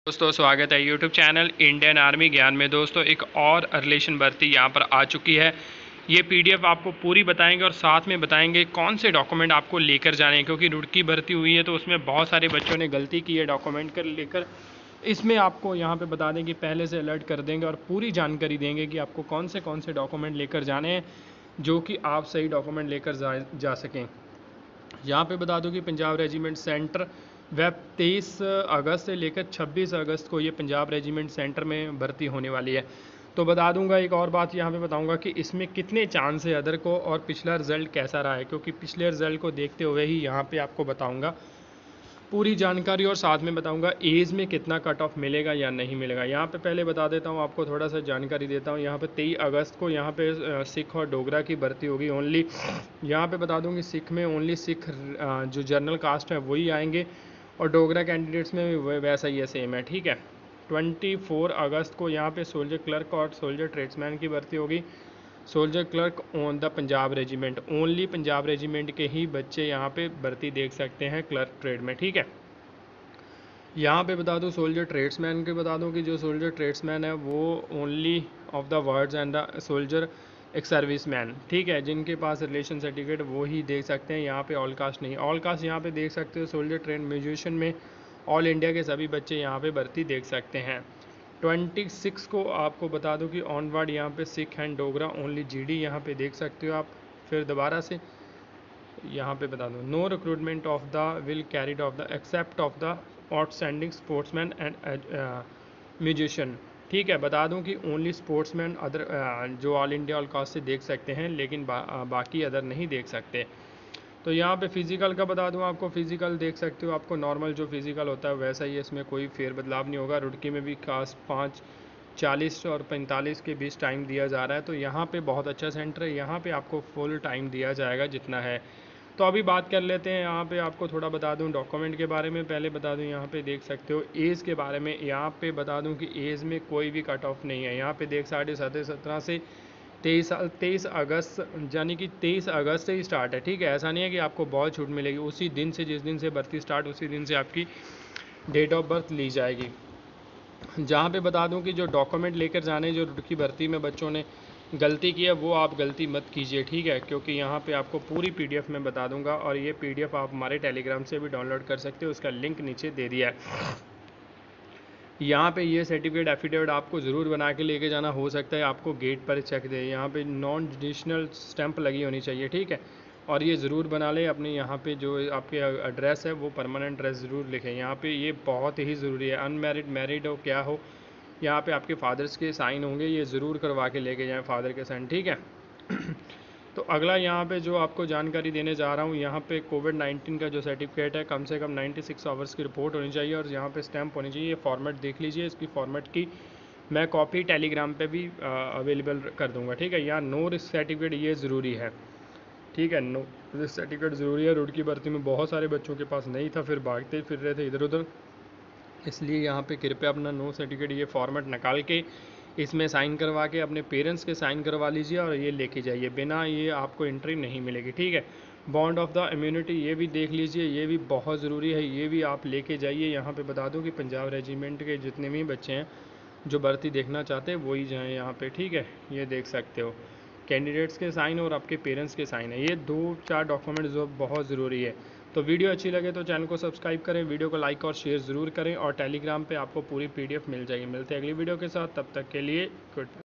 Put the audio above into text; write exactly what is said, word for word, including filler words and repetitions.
दोस्तों स्वागत है यूट्यूब चैनल इंडियन आर्मी ज्ञान में। दोस्तों एक और रिलेशन भर्ती यहाँ पर आ चुकी है। ये पीडीएफ आपको पूरी बताएंगे और साथ में बताएंगे कौन से डॉक्यूमेंट आपको लेकर जाने हैं, क्योंकि रुड़की भर्ती हुई है तो उसमें बहुत सारे बच्चों ने गलती की है डॉक्यूमेंट कर लेकर। इसमें आपको यहाँ पे बता दें कि पहले से अलर्ट कर देंगे और पूरी जानकारी देंगे कि आपको कौन से कौन से डॉक्यूमेंट लेकर जाने हैं जो कि आप सही डॉक्यूमेंट लेकर जा, जा सकें। यहाँ पे बता दूं कि पंजाब रेजिमेंट सेंटर वेब तेईस अगस्त से लेकर छब्बीस अगस्त को ये पंजाब रेजिमेंट सेंटर में भर्ती होने वाली है। तो बता दूंगा एक और बात यहाँ पे बताऊंगा कि इसमें कितने चांस है अदर को और पिछला रिजल्ट कैसा रहा है, क्योंकि पिछले रिजल्ट को देखते हुए ही यहाँ पे आपको बताऊंगा पूरी जानकारी और साथ में बताऊंगा एज में कितना कट ऑफ मिलेगा या नहीं मिलेगा। यहाँ पे पहले बता देता हूँ, आपको थोड़ा सा जानकारी देता हूँ। यहाँ पे तेईस अगस्त को यहाँ पे सिख और डोगरा की भर्ती होगी ओनली। यहाँ पे बता दूँ कि सिख में ओनली सिख जो जनरल कास्ट है वही आएंगे और डोगरा कैंडिडेट्स में भी वैसा ही है, सेम है, ठीक है। चौबीस अगस्त को यहाँ पे सोल्जर क्लर्क और सोल्जर ट्रेड्समैन की भर्ती होगी। Soldier clerk on the Punjab regiment, only Punjab regiment के ही बच्चे यहाँ पे भर्ती देख सकते हैं क्लर्क ट्रेड में, ठीक है। यहाँ पे बता दूँ सोल्जर ट्रेड्समैन के बता दूँ कि जो सोल्जर ट्रेड्समैन है वो only of the words and the soldier एक सर्विस मैन, ठीक है, जिनके पास रिलेशन सर्टिफिकेट वो ही देख सकते हैं। यहाँ पे ऑल कास्ट नहीं, ऑल कास्ट यहाँ पे देख सकते हो। सोल्जर ट्रेन म्यूजिशियन में ऑल इंडिया के सभी बच्चे यहाँ पे भर्ती देख सकते हैं। छब्बीस को आपको बता दूं कि ऑनवर्ड यहाँ पे Sikh and Dogra only GD यहाँ पे देख सकते हो आप। फिर दोबारा से यहाँ पे बता दूं, no recruitment of the will carried of the except of the outstanding sportsman and musician, ठीक है। बता दूं कि ओनली स्पोर्ट्समैन अदर जो ऑल इंडिया ऑल कास्ट से देख सकते हैं, लेकिन बा, बाकी अदर नहीं देख सकते। तो यहाँ पे फिजिकल का बता दूं आपको, फिजिकल देख सकते हो, आपको नॉर्मल जो फिजिकल होता है वैसा ही, इसमें कोई फेर बदलाव नहीं होगा। रुड़की में भी खास पाँच चालीस और पैंतालीस के बीच टाइम दिया जा रहा है, तो यहाँ पे बहुत अच्छा सेंटर है, यहाँ पे आपको फुल टाइम दिया जाएगा जितना है। तो अभी बात कर लेते हैं, यहाँ पे आपको थोड़ा बता दूं डॉक्यूमेंट के बारे में। पहले बता दूं यहाँ पे देख सकते हो एज के बारे में। यहाँ पे बता दूं कि एज में कोई भी कट ऑफ नहीं है। यहाँ पे देख साढ़े सत्रह सत्रह से तेईस तेईस अगस्त यानी कि तेईस अगस्त से ही स्टार्ट है, ठीक है। ऐसा नहीं है कि आपको बहुत छूट मिलेगी, उसी दिन से जिस दिन से भर्ती स्टार्ट उसी दिन से आपकी डेट ऑफ बर्थ ली जाएगी। जहाँ पे बता दूं कि जो डॉक्यूमेंट लेकर जाने जो रुड़की भर्ती में बच्चों ने गलती की है वो आप गलती मत कीजिए, ठीक है, क्योंकि यहाँ पे आपको पूरी पीडीएफ में बता दूंगा और ये पीडीएफ आप हमारे टेलीग्राम से भी डाउनलोड कर सकते हो, उसका लिंक नीचे दे दिया है। यहाँ पे ये सर्टिफिकेट एफिडेविट आपको ज़रूर बना के लेके जाना, हो सकता है आपको गेट पर चेक दे। यहाँ पे नॉन जुडिशनल स्टैंप लगी होनी चाहिए, ठीक है, और ये ज़रूर बना ले अपने। यहाँ पे जो आपके एड्रेस है वो परमानेंट एड्रेस ज़रूर लिखें। यहाँ पे ये बहुत ही ज़रूरी है, अनमैरिड मैरिड हो क्या हो, यहाँ पे आपके फादर्स के साइन होंगे, ये ज़रूर करवा के लेके जाएँ फादर के साइन, ठीक है। तो अगला यहाँ पे जो आपको जानकारी देने जा रहा हूँ, यहाँ पे कोविड नाइन्टीन का जो सर्टिफिकेट है कम से कम छियानवे आवर्स की रिपोर्ट होनी चाहिए और यहाँ पे स्टैंप होनी चाहिए। ये फॉर्मेट देख लीजिए, इसकी फॉर्मेट की मैं कॉपी टेलीग्राम पे भी अवेलेबल कर दूँगा, ठीक है। यहाँ नो रिस्क सर्टिफिकेट ये ज़रूरी है, ठीक है, नो रिस्क सर्टिफिकेट ज़रूरी है। रुड़की भर्ती में बहुत सारे बच्चों के पास नहीं था, फिर भागते फिर रहे थे इधर उधर, इसलिए यहाँ पे कृपया अपना नो सर्टिफिकेट ये फॉर्मेट निकाल के इसमें साइन करवा के अपने पेरेंट्स के साइन करवा लीजिए और ये लेके जाइए, बिना ये आपको एंट्री नहीं मिलेगी, ठीक है। बॉन्ड ऑफ द इम्यूनिटी ये भी देख लीजिए, ये भी बहुत ज़रूरी है, ये भी आप लेके जाइए। यहाँ पे बता दूँ कि पंजाब रेजिमेंट के जितने भी बच्चे हैं जो भर्ती देखना चाहते हैं वही जाएँ यहाँ पे, ठीक है। ये देख सकते हो कैंडिडेट्स के साइन और आपके पेरेंट्स के साइन है, ये दो चार डॉक्यूमेंट जो बहुत ज़रूरी है। तो वीडियो अच्छी लगे तो चैनल को सब्सक्राइब करें, वीडियो को लाइक और शेयर ज़रूर करें और टेलीग्राम पे आपको पूरी पीडीएफ मिल जाएगी। मिलते हैं अगली वीडियो के साथ, तब तक के लिए गुड।